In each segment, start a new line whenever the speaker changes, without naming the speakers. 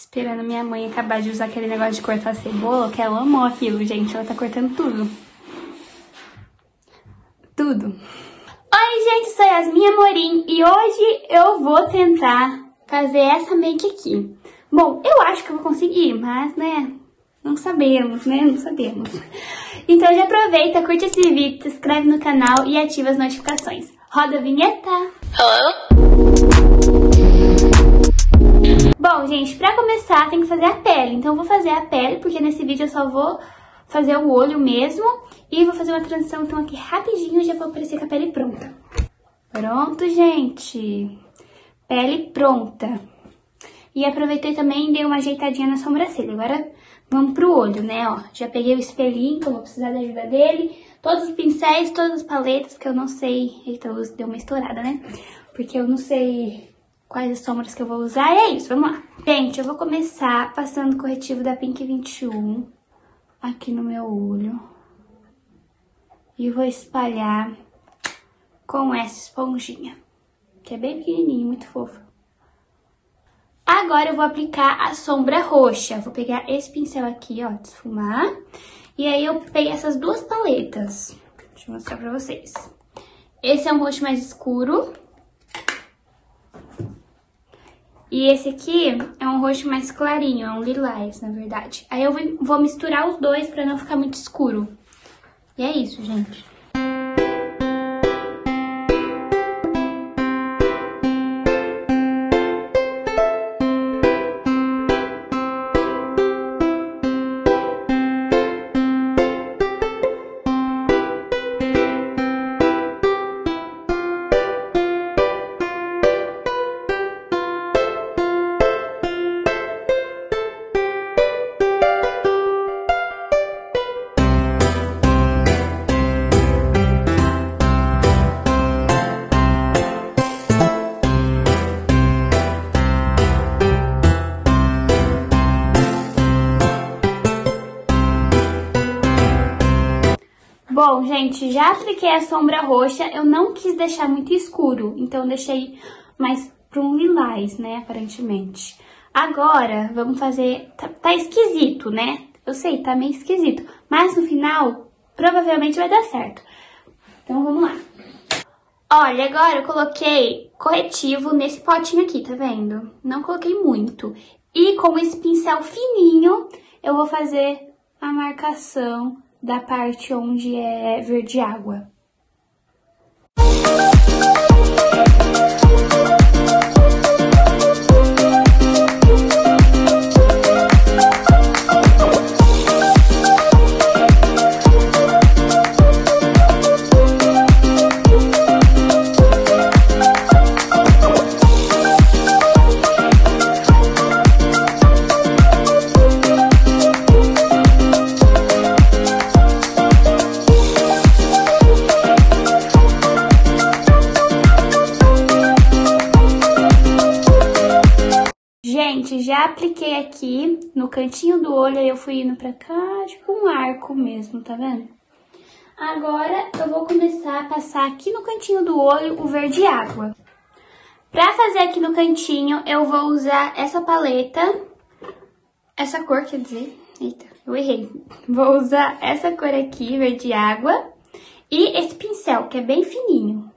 Esperando minha mãe acabar de usar aquele negócio de cortar cebola, que ela amou aquilo, gente. Ela tá cortando tudo. Tudo. Oi, gente, sou Yasmin Amorim e hoje eu vou tentar fazer essa make aqui. Bom, eu acho que eu vou conseguir, mas, né, não sabemos, né, não sabemos. Então já aproveita, curte esse vídeo, se inscreve no canal e ativa as notificações. Roda a vinheta!
Hello?
Bom, gente, pra começar tem que fazer a pele. Então eu vou fazer a pele, porque nesse vídeo eu só vou fazer o olho mesmo. E vou fazer uma transição então aqui rapidinho e já vou aparecer com a pele pronta. Pronto, gente. Pele pronta. E aproveitei também e dei uma ajeitadinha na sobrancelha. Agora vamos pro olho, né, ó. Já peguei o espelhinho, que eu vou precisar da ajuda dele. Todos os pincéis, todas as paletas, que eu não sei... Eita, a luz deu uma estourada, né? Porque eu não sei quais as sombras que eu vou usar. E é isso, vamos lá. Gente, eu vou começar passando o corretivo da Pink 21 aqui no meu olho. E vou espalhar com essa esponjinha, que é bem pequenininha, muito fofa. Agora eu vou aplicar a sombra roxa. Vou pegar esse pincel aqui, ó, de esfumar. E aí eu peguei essas duas paletas. Deixa eu mostrar pra vocês. Esse é um roxo mais escuro. E esse aqui é um roxo mais clarinho, é um lilás, na verdade. Aí eu vou misturar os dois pra não ficar muito escuro. E é isso, gente. Bom, gente, já apliquei a sombra roxa, eu não quis deixar muito escuro, então deixei mais para um lilás, né, aparentemente. Agora, vamos fazer... Tá esquisito, né? Eu sei, tá meio esquisito, mas no final, provavelmente vai dar certo. Então, vamos lá. Olha, agora eu coloquei corretivo nesse potinho aqui, tá vendo? Não coloquei muito. E com esse pincel fininho, eu vou fazer a marcação da parte onde é verde água. Gente, já apliquei aqui no cantinho do olho, aí eu fui indo pra cá, tipo um arco mesmo, tá vendo? Agora eu vou começar a passar aqui no cantinho do olho o verde água. Pra fazer aqui no cantinho, eu vou usar essa paleta, essa cor, quer dizer, eita, eu errei. Vou usar essa cor aqui, verde água, e esse pincel, que é bem fininho.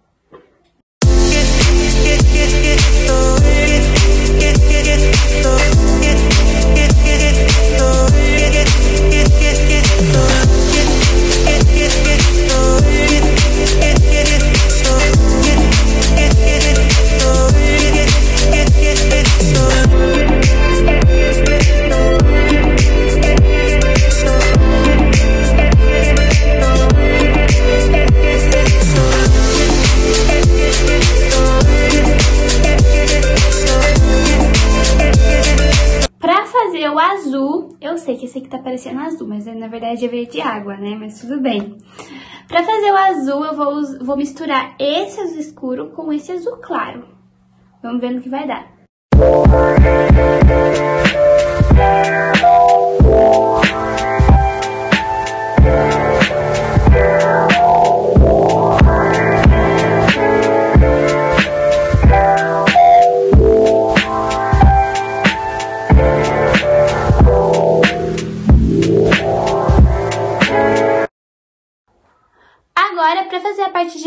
O azul, eu sei que esse aqui tá parecendo azul, mas na verdade é verde água, né? Mas tudo bem. Pra fazer o azul, eu vou misturar esse azul escuro com esse azul claro. Vamos ver no que vai dar.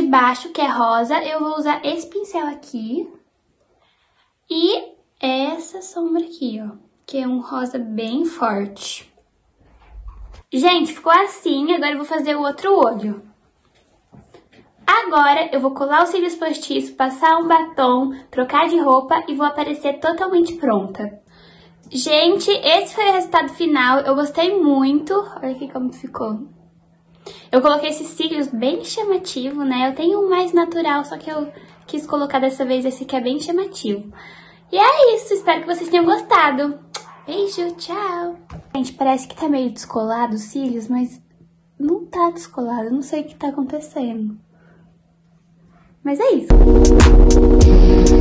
baixo, que é rosa, eu vou usar esse pincel aqui. E essa sombra aqui, ó, que é um rosa bem forte. Gente, ficou assim, agora eu vou fazer o outro olho. Agora eu vou colar os cílios postiços, passar um batom, trocar de roupa e vou aparecer totalmente pronta. Gente, esse foi o resultado final, eu gostei muito. Olha aqui como ficou. Eu coloquei esses cílios bem chamativo, né? Eu tenho um mais natural, só que eu quis colocar dessa vez esse que é bem chamativo. E é isso, espero que vocês tenham gostado. Beijo, tchau! Gente, parece que tá meio descolado os cílios, mas não tá descolado, eu não sei o que tá acontecendo. Mas é isso.